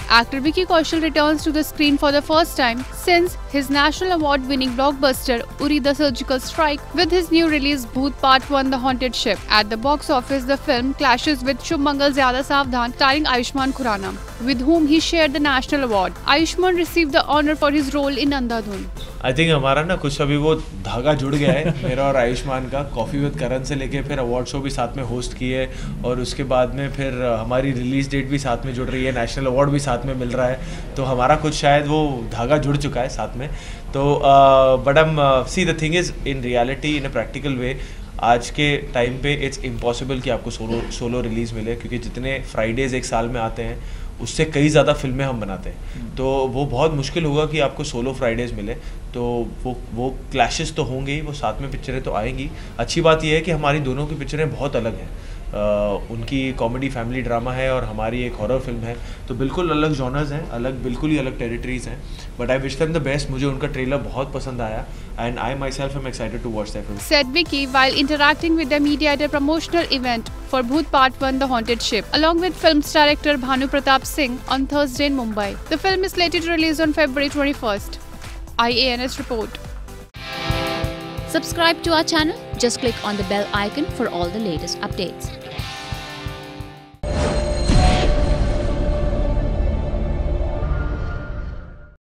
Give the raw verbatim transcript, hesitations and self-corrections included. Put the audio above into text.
Actor Vicky Kaushal returns to the screen for the first time since his national award-winning blockbuster Uri the Surgical Strike with his new release Bhoot Part One The Haunted Ship. At the box office, the film clashes with Shubh Mangal Zyada Savdhan starring Ayushmann Khurrana, with whom he shared the national award. Ayushmann received the honor for his role in Andhadhun. I think हमारा ना कुछ अभी वो धागा जुड़ गया है मेरा और आयुष्मान का। कॉफ़ी विद करण से लेके फिर अवार्ड शो भी साथ में होस्ट किए और उसके बाद में फिर हमारी रिलीज़ डेट भी साथ में जुड़ रही है, नेशनल अवार्ड भी साथ में मिल रहा है, तो हमारा कुछ शायद वो धागा जुड़ चुका है साथ में। तो बट हम see the thing is in reality in a practical way आज के टाइम पे इट्स इम्पॉसिबल कि आपको सोलो सोलो रिलीज़ मिले, क्योंकि जितने फ्राइडेज़ एक साल में आते हैं उससे कई ज़्यादा फिल्में हम बनाते हैं, तो वो बहुत मुश्किल होगा कि आपको सोलो फ्राइडेज़ मिले। तो वो वो क्लैशेस तो होंगे ही, वो साथ में पिक्चरें तो आएंगी। अच्छी बात यह है कि हमारी दोनों की पिक्चरें बहुत अलग हैं। Uh, उनकी कॉमेडी फैमिली ड्रामा है और हमारी एक हॉरर फिल्म है, तो बिल्कुल अलग जॉनर्स हैं, अलग बिल्कुल ही अलग टेरिटरीज हैं। But I wish them the best. मुझे उनका ट्रेलर बहुत पसंद आया and I myself am excited to watch that film. Said Vicky while interacting with the media at a promotional event for Bhoot Part One The Haunted Ship, along with film's director Bhanu Pratap Singh on Thursday in Mumbai. The film is slated to release on February twenty-first. I A N S report. Subscribe to our channel. Just click on the bell icon for all the latest updates.